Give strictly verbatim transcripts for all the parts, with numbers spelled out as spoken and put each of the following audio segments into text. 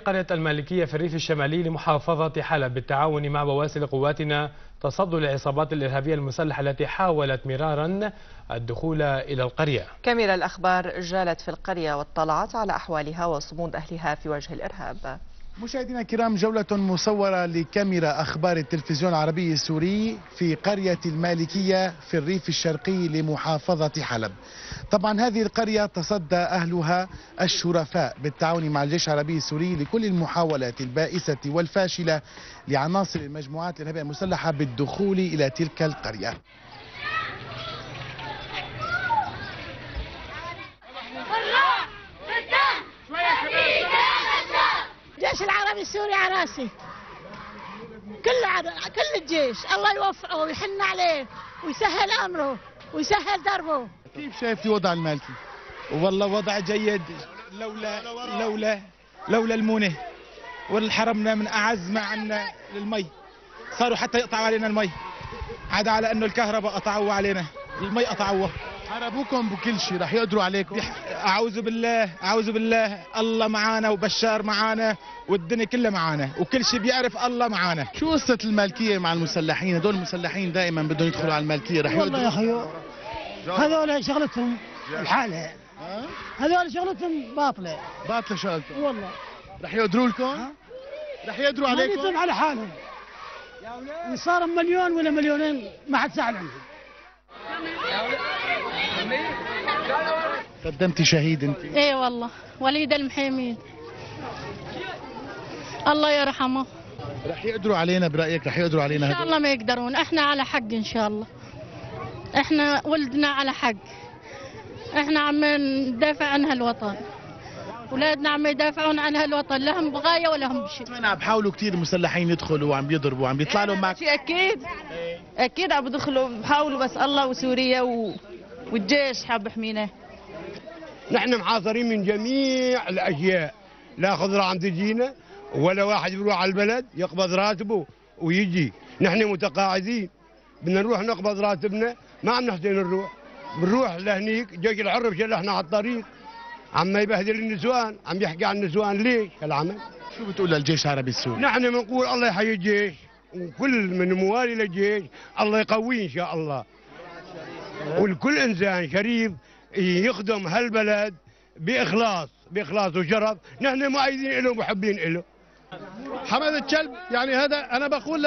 قرية المالكية في الريف الشمالي لمحافظة حلب بالتعاون مع بواسل قواتنا تصدوا للعصابات الإرهابية المسلحة التي حاولت مرارا الدخول إلى القرية. كاميرا الأخبار جالت في القرية واطلعت على أحوالها وصمود أهلها في وجه الإرهاب. مشاهدينا الكرام، جولة مصورة لكاميرا أخبار التلفزيون العربي السوري في قرية المالكية في الريف الشرقي لمحافظة حلب. طبعا هذه القرية تصدى أهلها الشرفاء بالتعاون مع الجيش العربي السوري لكل المحاولات البائسة والفاشلة لعناصر المجموعات الإرهابية المسلحة بالدخول إلى تلك القرية. الجيش العربي السوري على راسي، كل عر... كل الجيش الله يوفقه ويحن عليه ويسهل امره ويسهل دربه. كيف شايفتي وضع المالكي؟ والله وضع جيد، لولا لولا لولا المونه والحرمنا من اعز ما عنا للمي، صاروا حتى يقطعوا علينا المي، عدا على انه الكهرباء قطعوا علينا، المي قطعوها. حاربوكم بكل شيء، رح يقدروا عليكم؟ اعوذ بالله اعوذ بالله، الله معانا وبشار معانا والدنيا كلها معانا وكل شيء بيعرف الله معانا. شو قصة المالكية مع المسلحين؟ هدول المسلحين دائما بدهم يدخلوا على المالكية، رح يقدروا؟ والله يا اخي هذول شغلتهم الحالة، هذول شغلتهم باطلة باطلة شغلتهم. والله رح يقدروا لكم؟ رح يقدروا عليكم؟ ما على حالهم، إن صار مليون ولا مليونين ما حد سأل عنهم. قدمتي شهيد انت؟ ايه والله، وليد المحيمين الله يرحمه. رح يقدروا علينا برايك؟ رح يقدروا علينا؟ ان شاء الله ما يقدرون، احنا على حق ان شاء الله، احنا ولدنا على حق، احنا عم ندافع عن هالوطن، اولادنا عم يدافعون عن هالوطن، لا هم بغايه ولا هم بشيء. انا عم بحاولوا كثير المسلحين يدخلوا وعم بيضربوا وعم بيطلع لهم معك. اكيد اكيد عم بدخلوا، بحاولوا بس الله وسوريا و... والجيش حاب يحمينا. نحن محاصرين من جميع الاشياء، لا خضره عم تجينا ولا واحد بيروح على البلد يقبض راتبه ويجي، نحن متقاعدين بدنا نروح نقبض راتبنا، ما عم نحسن نروح، بنروح لهنيك جيش الحر بشلحنا على الطريق، عم يبهدل النسوان، عم يحكي عن النسوان. ليش هالعمل؟ شو بتقول للجيش العربي السوري؟ نحن بنقول الله يحيي الجيش وكل من موالي للجيش الله يقويه ان شاء الله، والكل انسان شريف يخدم هالبلد باخلاص باخلاص وشرف، نحن مؤيدين له ومحبين له. حمد الكلب، يعني هذا انا بقول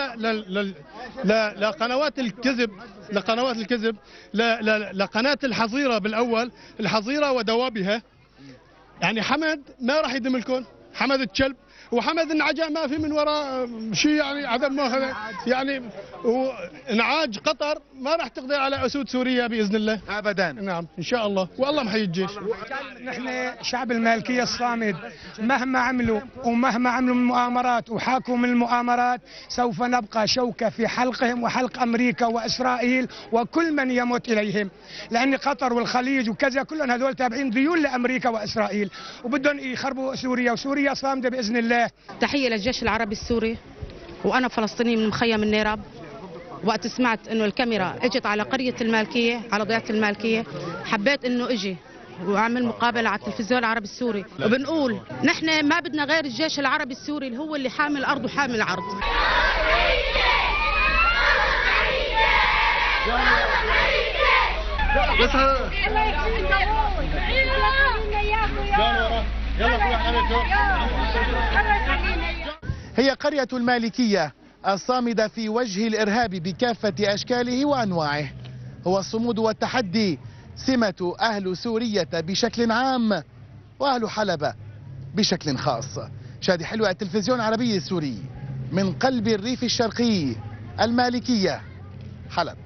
لقنوات الكذب، لقنوات الكذب لقناه الحظيره بالاول، الحظيره ودوابها، يعني حمد ما راح يدم لكم، حمد الكلب وحمد النعجاء ما في من وراء شيء، يعني عدم مؤاخذه، يعني انعاج قطر ما راح تقدر على اسود سوريا باذن الله ابدا. نعم ان شاء الله، والله محيي الجيش. نحن شعب المالكيه الصامد، مهما عملوا ومهما عملوا من مؤامرات وحاكوا من المؤامرات سوف نبقى شوكه في حلقهم وحلق امريكا واسرائيل وكل من يموت اليهم، لان قطر والخليج وكذا كلهم هذول تابعين ديون لامريكا واسرائيل وبدهم يخربوا سوريا، وسوريا صامده باذن الله. تحية للجيش العربي السوري، وأنا فلسطيني من مخيم النيراب. وقت سمعت إنه الكاميرا اجت على قرية المالكية، على ضيعة المالكية، حبيت إنه اجي وأعمل مقابلة على التلفزيون العربي السوري، وبنقول نحن ما بدنا غير الجيش العربي السوري اللي هو اللي حامي الأرض وحامي العرض. هي قرية المالكية الصامدة في وجه الإرهاب بكافة أشكاله وأنواعه. هو الصمود والتحدي سمة أهل سورية بشكل عام وأهل حلب بشكل خاص. شادي حلوة، التلفزيون العربي السوري، من قلب الريف الشرقي المالكية، حلب.